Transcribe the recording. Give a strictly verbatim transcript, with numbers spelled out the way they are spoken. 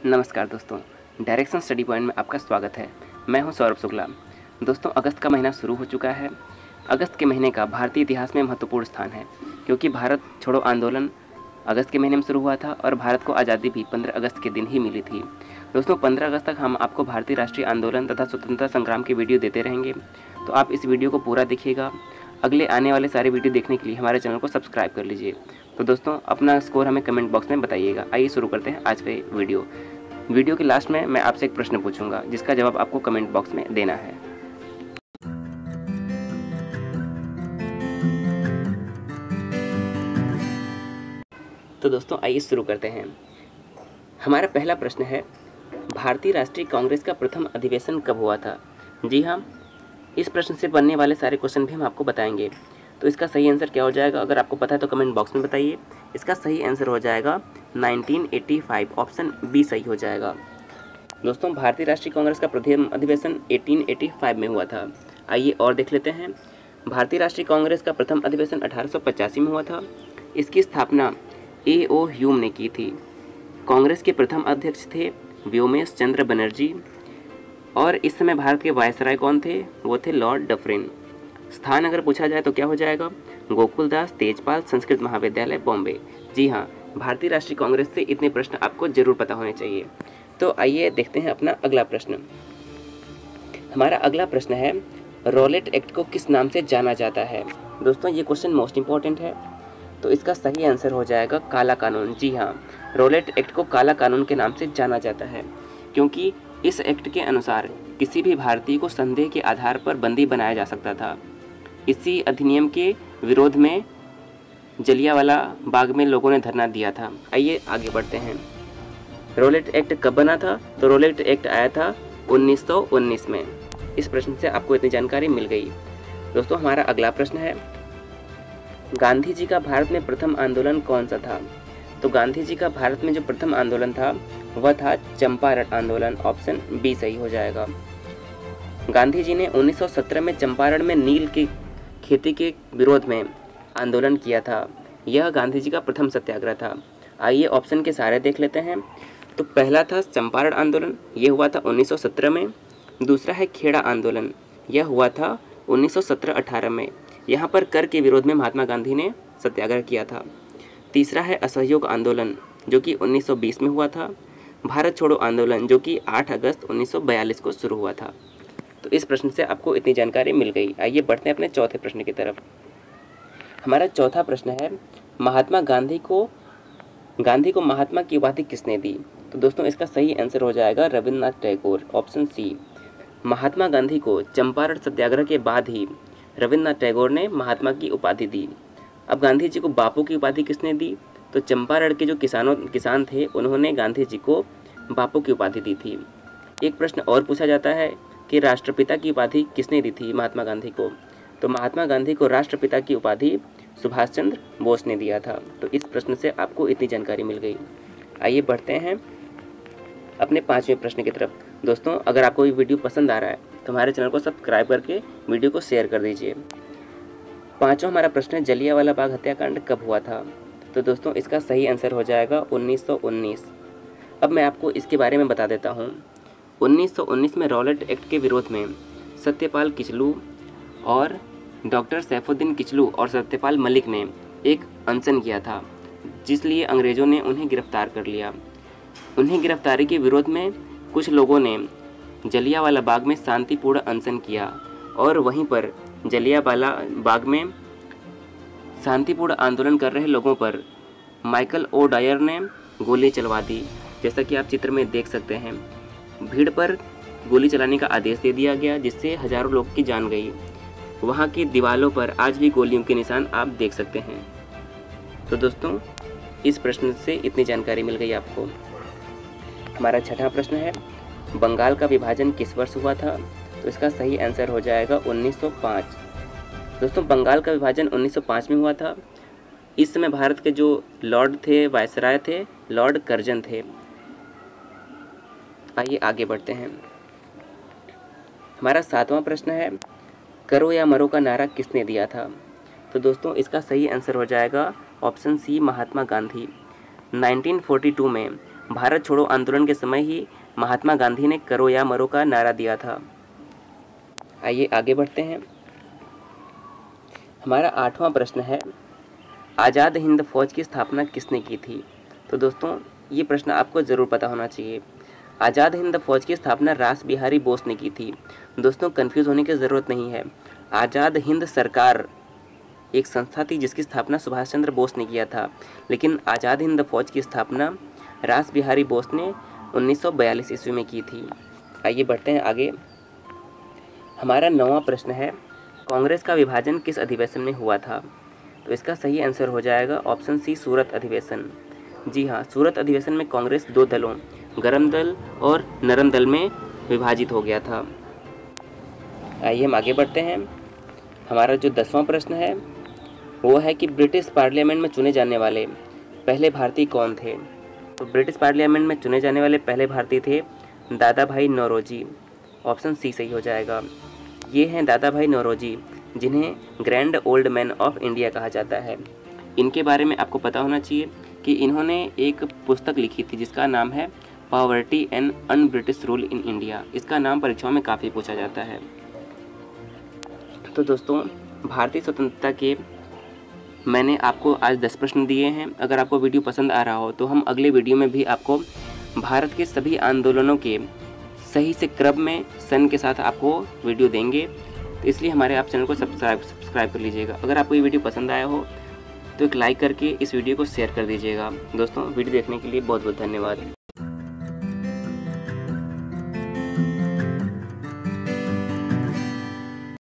नमस्कार दोस्तों, direction study point में आपका स्वागत है। मैं हूं सौरभ शुक्ला। दोस्तों, अगस्त का महीना शुरू हो चुका है। अगस्त के महीने का भारतीय इतिहास में महत्वपूर्ण स्थान है, क्योंकि भारत छोड़ो आंदोलन अगस्त के महीने में शुरू हुआ था और भारत को आज़ादी भी पंद्रह अगस्त के दिन ही मिली थी। दोस्तों, पंद्रह अगस्त तक हम आपको भारतीय राष्ट्रीय आंदोलन तथा स्वतंत्रता संग्राम की वीडियो देते रहेंगे, तो आप इस वीडियो को पूरा देखिएगा। अगले आने वाले सारे वीडियो देखने के लिए हमारे चैनल को सब्सक्राइब कर लीजिए। तो दोस्तों, अपना स्कोर हमें कमेंट बॉक्स में बताइएगा। आइए शुरू करते हैं आज के वीडियो। वीडियो के लास्ट में मैं आपसे एक प्रश्न पूछूंगा, जिसका जवाब आपको कमेंट बॉक्स में देना है। तो दोस्तों, आइए शुरू करते हैं। हमारा पहला प्रश्न है, भारतीय राष्ट्रीय कांग्रेस का प्रथम अधिवेशन कब हुआ था? जी हाँ, इस प्रश्न से बनने वाले सारे क्वेश्चन भी हम आपको बताएंगे। तो इसका सही आंसर क्या हो जाएगा? अगर आपको पता है तो कमेंट बॉक्स में बताइए। इसका सही आंसर हो जाएगा nineteen eighty five, option B सही हो जाएगा। दोस्तों, भारतीय राष्ट्रीय कांग्रेस का प्रथम अधिवेशन एटीन एटी फाइव में हुआ था। आइए और देख लेते हैं। भारतीय राष्ट्रीय कांग्रेस का प्रथम अधिवेशन अठारह सौ पचासी में हुआ था। इसकी स्थापना ए ओ ह्यूम ने की थी। कांग्रेस के प्रथम अध्यक्ष थे व्योमेश चंद्र बनर्जी, और इस समय भारत के वायसराय कौन थे? वो थे लॉर्ड डफरिन। स्थान अगर पूछा जाए तो क्या हो जाएगा? गोकुलदास तेजपाल संस्कृत महाविद्यालय, बॉम्बे। जी हाँ, भारतीय राष्ट्रीय कांग्रेस से इतने प्रश्न आपको जरूर पता होने चाहिए। तो आइए देखते हैं अपना अगला प्रश्न। हमारा अगला प्रश्न है, रॉलेट एक्ट को किस नाम से जाना जाता है? दोस्तों, ये क्वेश्चन मोस्ट इंपॉर्टेंट है, तो इसका सही आंसर हो जाएगा काला कानून। जी हाँ, रॉलेट एक्ट को काला कानून के नाम से जाना जाता है, क्योंकि इस एक्ट के अनुसार किसी भी भारतीय को संदेह के आधार पर बंदी बनाया जा सकता था। इसी अधिनियम के विरोध में जलियांवाला बाग में लोगों ने धरना दिया था। आइए आगे बढ़ते हैं। रॉलेट एक्ट कब बना था? तो रॉलेट एक्ट आया था उन्नीस सौ उन्नीस में। इस प्रश्न से आपको इतनी जानकारी मिल गई। दोस्तों, हमारा अगला प्रश्न है, गांधी जी का भारत में प्रथम आंदोलन कौन सा था? तो गांधी जी का भारत में जो प्रथम आंदोलन था वह था चंपारण आंदोलन, ऑप्शन बी सही हो जाएगा। गांधी जी ने उन्नीस सौ सत्रह में चंपारण में नील की खेती के विरोध में आंदोलन किया था। यह गांधी जी का प्रथम सत्याग्रह था। आइए ऑप्शन के सारे देख लेते हैं। तो पहला था चंपारण आंदोलन, यह हुआ था उन्नीस सौ सत्रह में। दूसरा है खेड़ा आंदोलन, यह हुआ था उन्नीस सौ सत्रह अठारह में। यहाँ पर कर के विरोध में महात्मा गांधी ने सत्याग्रह किया था। तीसरा है असहयोग आंदोलन, जो कि उन्नीस सौ बीस में हुआ था। भारत छोड़ो आंदोलन, जो कि आठ अगस्त उन्नीस सौ बयालीस को शुरू हुआ था। तो इस प्रश्न से आपको इतनी जानकारी मिल गई। आइए बढ़ते हैं अपने चौथे प्रश्न की तरफ। हमारा चौथा प्रश्न है, महात्मा गांधी को गांधी को महात्मा की उपाधि किसने दी? तो दोस्तों, इसका सही आंसर हो जाएगा रविन्द्रनाथ टैगोर, ऑप्शन सी। महात्मा गांधी को चंपारण सत्याग्रह के बाद ही रविन्द्रनाथ टैगोर ने महात्मा की उपाधि दी। अब गांधी जी को बापू की उपाधि किसने दी? तो चंपारण के जो किसानों किसान थे उन्होंने गांधी जी को बापू की उपाधि दी थी। एक प्रश्न और पूछा जाता है कि राष्ट्रपिता की उपाधि किसने दी थी महात्मा गांधी को? तो महात्मा गांधी को राष्ट्रपिता की उपाधि सुभाष चंद्र बोस ने दिया था। तो इस प्रश्न से आपको इतनी जानकारी मिल गई। आइए बढ़ते हैं अपने पांचवें प्रश्न की तरफ। दोस्तों, अगर आपको ये वीडियो पसंद आ रहा है तो हमारे चैनल को सब्सक्राइब करके वीडियो को शेयर कर दीजिए। पांचवा हमारा प्रश्न है, जलियांवाला बाग हत्याकांड कब हुआ था? तो दोस्तों, इसका सही आंसर हो जाएगा उन्नीस सौ उन्नीस। अब मैं आपको इसके बारे में बता देता हूँ। उन्नीस सौ उन्नीस में रॉलेट एक्ट के विरोध में सत्यपाल किचलू और डॉक्टर सैफुद्दीन किचलू और सत्यपाल मलिक ने एक अनशन किया था, जिसलिए अंग्रेज़ों ने उन्हें गिरफ्तार कर लिया। उन्हें गिरफ्तारी के विरोध में कुछ लोगों ने जलियांवाला बाग में शांतिपूर्ण अनशन किया, और वहीं पर जलियांवाला बाग में शांतिपूर्ण आंदोलन कर रहे लोगों पर माइकल ओ डायर ने गोली चलवा दी। जैसा कि आप चित्र में देख सकते हैं, भीड़ पर गोली चलाने का आदेश दे दिया गया, जिससे हजारों लोग की जान गई। वहाँ की दीवारों पर आज भी गोलियों के निशान आप देख सकते हैं। तो दोस्तों, इस प्रश्न से इतनी जानकारी मिल गई आपको। हमारा छठा प्रश्न है, बंगाल का विभाजन किस वर्ष हुआ था? तो इसका सही आंसर हो जाएगा उन्नीस सौ पाँच। दोस्तों, बंगाल का विभाजन उन्नीस सौ पाँच में हुआ था। इस समय भारत के जो लॉर्ड थे, वायसराय थे, लॉर्ड कर्जन थे। आइए आगे बढ़ते हैं। हमारा सातवां प्रश्न है, करो या मरो का नारा किसने दिया था? तो दोस्तों, इसका सही आंसर हो जाएगा option C, Mahatma Gandhi. Nineteen forty two में भारत छोड़ो आंदोलन के समय ही महात्मा गांधी ने करो या मरो का नारा दिया था। आइए आगे बढ़ते हैं। हमारा आठवां प्रश्न है, आज़ाद हिंद फौज की स्थापना किसने की थी? तो दोस्तों ये प्रश्न आपको ज़रूर पता होना चाहिए। आज़ाद हिंद फौज की स्थापना रास बिहारी बोस ने की थी। दोस्तों कंफ्यूज होने की ज़रूरत नहीं है। आज़ाद हिंद सरकार एक संस्था थी जिसकी स्थापना सुभाष चंद्र बोस ने किया था, लेकिन आज़ाद हिंद फौज की स्थापना रास बिहारी बोस ने उन्नीस सौ बयालीस ईस्वी में की थी। आइए बढ़ते हैं आगे। हमारा नौवां प्रश्न है, कांग्रेस का विभाजन किस अधिवेशन में हुआ था? तो इसका सही आंसर हो जाएगा ऑप्शन सी, सूरत अधिवेशन। जी हाँ, सूरत अधिवेशन में कांग्रेस दो दलों, गरम दल और नरम दल में विभाजित हो गया था। आइए हम आगे बढ़ते हैं। हमारा जो दसवां प्रश्न है वो है कि ब्रिटिश पार्लियामेंट में चुने जाने वाले पहले भारतीय कौन थे? तो ब्रिटिश पार्लियामेंट में चुने जाने वाले पहले भारतीय थे दादा भाई नौरोजी। ऑप्शन सी सही हो जाएगा। ये हैं दादा भाई नौरोजी, जिन्हें grand old man of India कहा जाता है। इनके बारे में आपको पता होना चाहिए कि इन्होंने एक पुस्तक लिखी थी जिसका नाम है poverty and un British rule in India. इसका नाम परीक्षाओं में काफ़ी पूछा जाता है। तो दोस्तों भारतीय स्वतंत्रता के मैंने आपको आज दस प्रश्न दिए हैं। अगर आपको वीडियो पसंद आ रहा हो तो हम अगले वीडियो में भी आपको भारत के सभी आंदोलनों के सही से क्रम में सन के साथ आपको वीडियो देंगे, तो इसलिए हमारे आप चैनल को सब्सक्राइब सब्सक्राइब कर लीजिएगा। अगर आपको ये वीडियो पसंद आया हो तो एक लाइक करके इस वीडियो को शेयर कर दीजिएगा। दोस्तों वीडियो देखने के लिए बहुत बहुत धन्यवाद।